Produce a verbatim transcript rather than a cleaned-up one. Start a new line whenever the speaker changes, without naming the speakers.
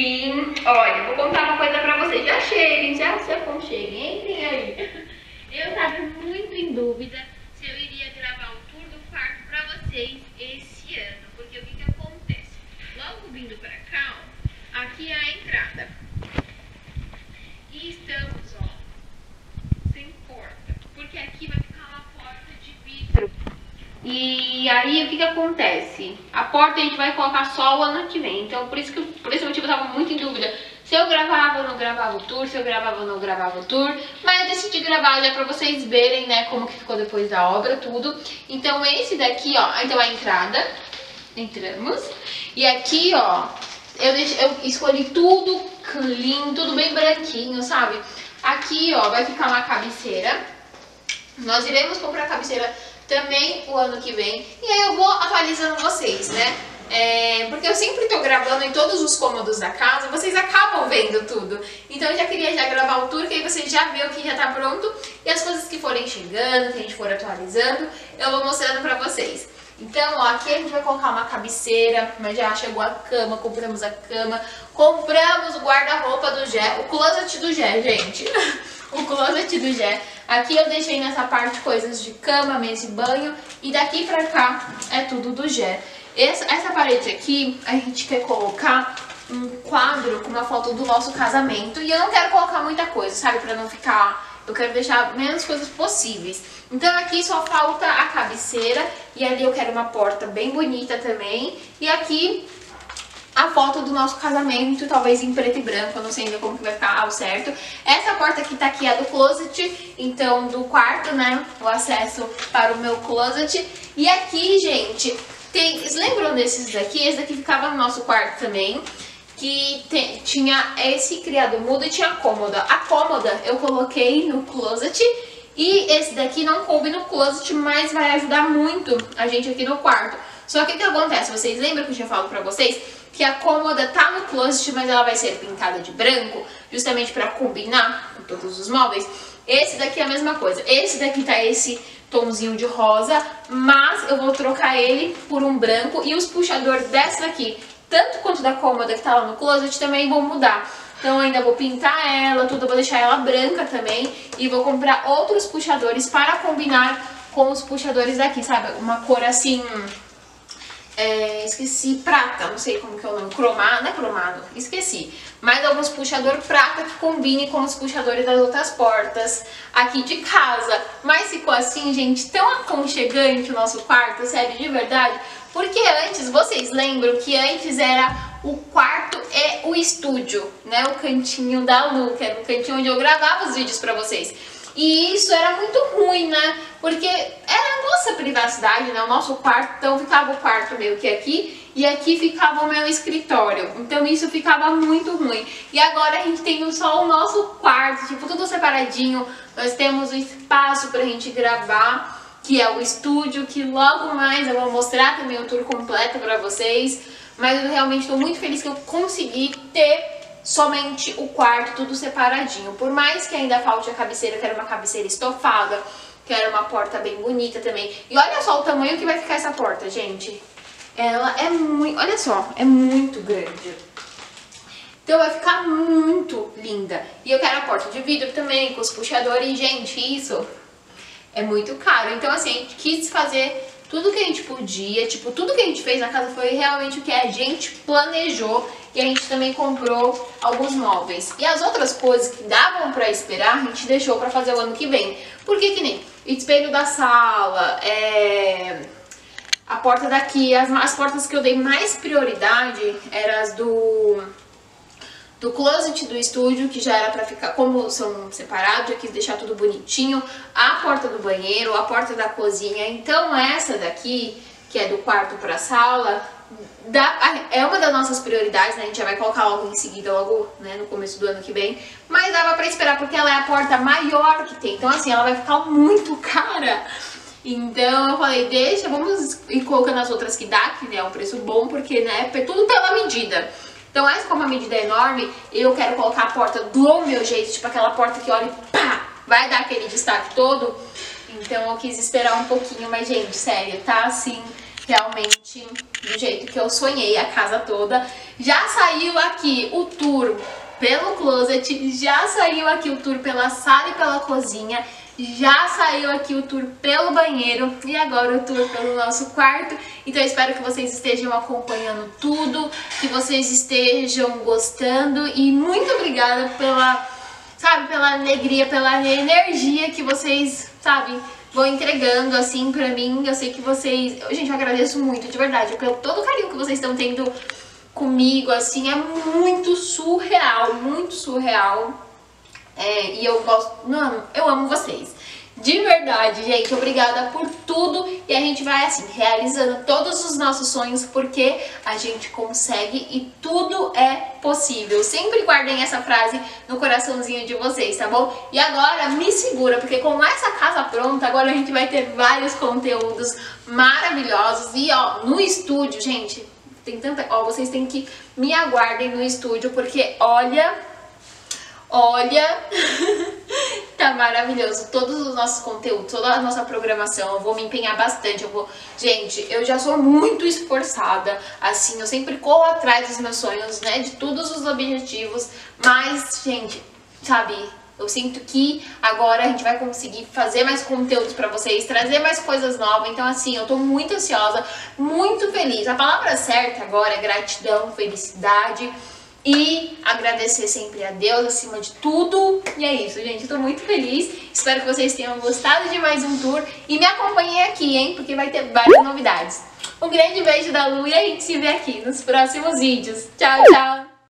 Enfim, olha, vou contar uma coisa pra vocês. Já cheguem, já se aconcheguem, entrem aí. Eu tava muito em dúvida se eu iria gravar o tour do quarto pra vocês esse ano. Porque o que que acontece? Logo vindo pra cá, ó, aqui é a entrada. E estamos, ó, sem porta. Porque aqui vai ficar uma porta de vidro. E aí o que que acontece? A porta a gente vai colocar só o ano que vem. Então por isso que por esse motivo eu tava muito em dúvida se eu gravava ou não gravava o tour, se eu gravava ou não gravava o tour. Mas eu decidi gravar já pra vocês verem, né, como que ficou depois da obra, tudo. Então esse daqui, ó, então a entrada. Entramos. E aqui, ó, eu, deixei, eu escolhi tudo clean, tudo bem branquinho, sabe? Aqui, ó, vai ficar uma cabeceira. Nós iremos comprar a cabeceira também o ano que vem. E aí eu vou atualizando vocês, né? É, porque eu sempre tô gravando em todos os cômodos da casa, vocês acabam vendo tudo. Então eu já queria já gravar o tour, que aí vocês já vê o que já tá pronto. E as coisas que forem chegando, que a gente for atualizando, eu vou mostrando pra vocês. Então, ó, aqui a gente vai colocar uma cabeceira, mas já chegou a cama, compramos a cama. Compramos o guarda-roupa do Gé, o closet do Gé, gente. O closet do Gé. Aqui eu deixei nessa parte coisas de cama, mesa e banho. E daqui pra cá é tudo do Gé. Essa, essa parede aqui, a gente quer colocar um quadro com uma foto do nosso casamento. E eu não quero colocar muita coisa, sabe? Pra não ficar... Eu quero deixar menos coisas possíveis. Então aqui só falta a cabeceira. E ali eu quero uma porta bem bonita também. E aqui... a foto do nosso casamento, talvez em preto e branco, eu não sei ainda como que vai ficar ao certo. Essa porta que tá aqui é do closet, então do quarto, né, o acesso para o meu closet. E aqui, gente, tem, vocês lembram desses daqui? Esse daqui ficava no nosso quarto também, que te, tinha esse criado mudo e tinha a cômoda. A cômoda eu coloquei no closet e esse daqui não coube no closet, mas vai ajudar muito a gente aqui no quarto. Só que o que acontece? Vocês lembram que eu tinha falado pra vocês que a cômoda tá no closet, mas ela vai ser pintada de branco, justamente pra combinar com todos os móveis. Esse daqui é a mesma coisa. Esse daqui tá esse tomzinho de rosa, mas eu vou trocar ele por um branco. E os puxadores dessa daqui, tanto quanto da cômoda que tá lá no closet, também vão mudar. Então eu ainda vou pintar ela, tudo, eu vou deixar ela branca também. E vou comprar outros puxadores para combinar com os puxadores daqui, sabe? Uma cor assim... É, esqueci, prata, não sei como que é o nome, cromado, não é cromado, esqueci. Mas alguns puxadores prata que combine com os puxadores das outras portas aqui de casa. Mas ficou assim, gente, tão aconchegante o nosso quarto, sério, de verdade. Porque antes, vocês lembram que antes era o quarto e o estúdio, né? O cantinho da Lu, que era o cantinho onde eu gravava os vídeos pra vocês. E isso era muito ruim, né? Porque era a nossa privacidade, né? O nosso quarto, então ficava o quarto meio que aqui e aqui ficava o meu escritório. Então isso ficava muito ruim. E agora a gente tem só o nosso quarto, tipo, tudo separadinho. Nós temos o espaço pra gente gravar, que é o estúdio, que logo mais eu vou mostrar também o tour completo pra vocês. Mas eu realmente tô muito feliz que eu consegui ter somente o quarto, tudo separadinho. Por mais que ainda falte a cabeceira, eu quero uma cabeceira estofada, quero uma porta bem bonita também. E olha só o tamanho que vai ficar essa porta, gente. Ela é muito, olha só, é muito grande. Então vai ficar muito linda. E eu quero a porta de vidro também, com os puxadores. Gente, isso é muito caro. Então assim, a gente quis fazer tudo que a gente podia, tipo, tudo que a gente fez na casa foi realmente o que a gente planejou. E a gente também comprou alguns móveis. E as outras coisas que davam pra esperar, a gente deixou pra fazer o ano que vem. Porque que nem espelho da sala, é... a porta daqui, as, as portas que eu dei mais prioridade eram as do... do closet do estúdio, que já era pra ficar, como são separados, eu quis deixar tudo bonitinho. A porta do banheiro, a porta da cozinha. Então essa daqui, que é do quarto pra sala, dá, é uma das nossas prioridades, né? A gente já vai colocar logo em seguida, logo, né, no começo do ano que vem. Mas dava pra esperar, porque ela é a porta maior que tem. Então assim, ela vai ficar muito cara. Então eu falei, deixa, vamos ir colocando as outras que dá, que é um preço bom, porque, né, é tudo pela medida. Então essa, como a medida é enorme, eu quero colocar a porta do meu jeito, tipo aquela porta que olha e pá, vai dar aquele destaque todo. Então eu quis esperar um pouquinho, mas gente, sério, tá assim, realmente do jeito que eu sonhei, a casa toda. Já saiu aqui o tour pelo closet, já saiu aqui o tour pela sala e pela cozinha, já saiu aqui o tour pelo banheiro e agora o tour pelo nosso quarto. Então eu espero que vocês estejam acompanhando tudo, que vocês estejam gostando e muito obrigada pela, sabe, pela alegria, pela energia que vocês, sabe, vão entregando assim pra mim. Eu sei que vocês... Gente, eu agradeço muito, de verdade, pelo todo o carinho que vocês estão tendo comigo, assim, é muito surreal, muito surreal. É, e eu gosto... Não, eu amo vocês. De verdade, gente, obrigada por tudo. E a gente vai, assim, realizando todos os nossos sonhos, porque a gente consegue e tudo é possível. Sempre guardem essa frase no coraçãozinho de vocês, tá bom? E agora me segura, porque com essa casa pronta, agora a gente vai ter vários conteúdos maravilhosos. E, ó, no estúdio, gente, tem tanta... Ó, vocês têm que me aguardem no estúdio, porque, olha... Olha, tá maravilhoso, todos os nossos conteúdos, toda a nossa programação, eu vou me empenhar bastante, eu vou... Gente, eu já sou muito esforçada, assim, eu sempre corro atrás dos meus sonhos, né, de todos os objetivos, mas, gente, sabe, eu sinto que agora a gente vai conseguir fazer mais conteúdos pra vocês, trazer mais coisas novas, então, assim, eu tô muito ansiosa, muito feliz. A palavra certa agora é gratidão, felicidade... E agradecer sempre a Deus acima de tudo. E é isso, gente. Eu tô muito feliz. Espero que vocês tenham gostado de mais um tour. E me acompanhem aqui, hein? Porque vai ter várias novidades. Um grande beijo da Lu e a gente se vê aqui nos próximos vídeos. Tchau, tchau!